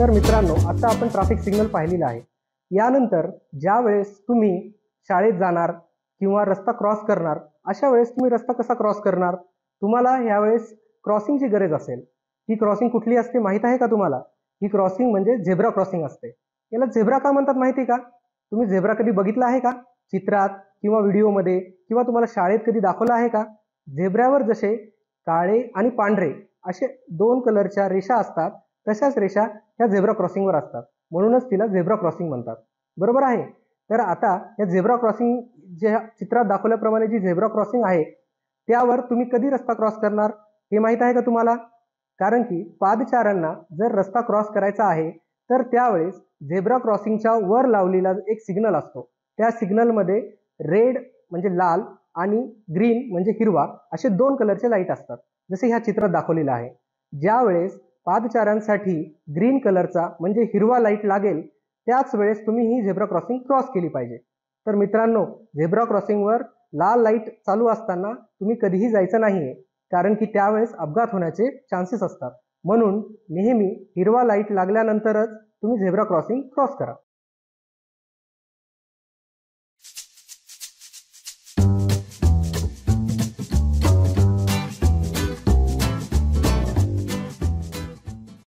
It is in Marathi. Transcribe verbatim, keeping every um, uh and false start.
तर मित्रांनो, आता आपण ट्रॅफिक सिग्नल पाहिलेला आहे। यानंतर ज्या वेळेस तुम्ही शाळेत जाणार किंवा रस्ता क्रॉस करणार, अशा वेळेस तुम्ही रस्ता कसा क्रॉस करणार? तुम्हाला यावेळेस क्रॉसिंगची गरज असेल। ही क्रॉसिंग कुठली असते माहित आहे का तुम्हाला? ही क्रॉसिंग म्हणजे झेब्रा क्रॉसिंग असते। याला झेब्रा का म्हणतात माहिती का? तुम्ही झेब्रा कधी बघितला आहे का? चित्रात किंवा व्हिडिओमध्ये किंवा तुम्हाला शाळेत कधी दाखवला आहे का? झेब्रावर जसे काळे आणि पांढरे असे दोन कलरच्या रेषा असतात, तशाच रेषा ह्या झेब्रा क्रॉसिंगवर असतात, म्हणूनच तिला झेब्रा क्रॉसिंग म्हणतात। बरोबर आहे? तर आता या झेब्रा क्रॉसिंग जे चित्रात दाखवल्याप्रमाणे जी झेब्रा क्रॉसिंग आहे, त्यावर तुम्ही कधी रस्ता क्रॉस करणार हे माहित आहे का तुम्हाला? कारण की पादचाऱ्यांना जर रस्ता क्रॉस करायचा आहे, तर त्यावेळेस झेब्रा क्रॉसिंगच्या वर लावलेला एक सिग्नल असतो। त्या सिग्नलमध्ये रेड म्हणजे लाल आणि ग्रीन म्हणजे हिरवा असे दोन कलरचे लाईट असतात, जसे ह्या चित्रात दाखवलेलं आहे। ज्यावेळेस पादचाऱ्यांसाठी ग्रीन कलरचा म्हणजे हिरवा लाईट लागेल, त्याच वेळेस तुम्ही ही झेब्रा क्रॉसिंग क्रॉस केली पाहिजे। तर मित्रांनो, झेब्रा क्रॉसिंगवर लाल लाईट चालू असताना तुम्ही कधीही जायचं नाहीये, कारण की त्यावेळेस अपघात होण्याचे चान्सेस असतात। म्हणून नेहमी हिरवा लाईट लागल्यानंतरच तुम्ही झेब्रा क्रॉसिंग क्रॉस करा।